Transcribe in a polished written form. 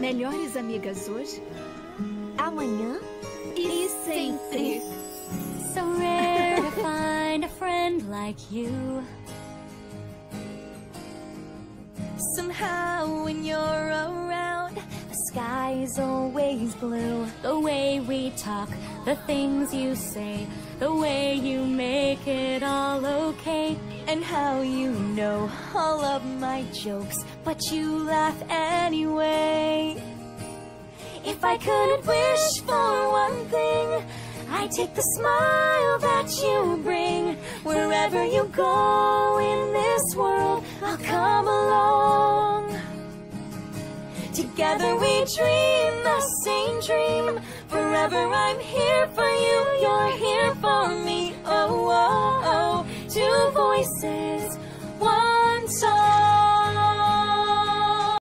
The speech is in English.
Melhores amigas hoje, amanhã e sempre. So rare to find a friend like you. Somehow when you're around, the sky is always blue. The way we talk, the things you say, the way you make it all okay. And how you know all of my jokes, but you laugh anyway. If I could wish for one thing, I'd take the smile that you bring. Wherever you go in this world, I'll come along. Together we dream the same dream. Forever I'm here for you, you're here for me. Oh, oh, oh. Two voices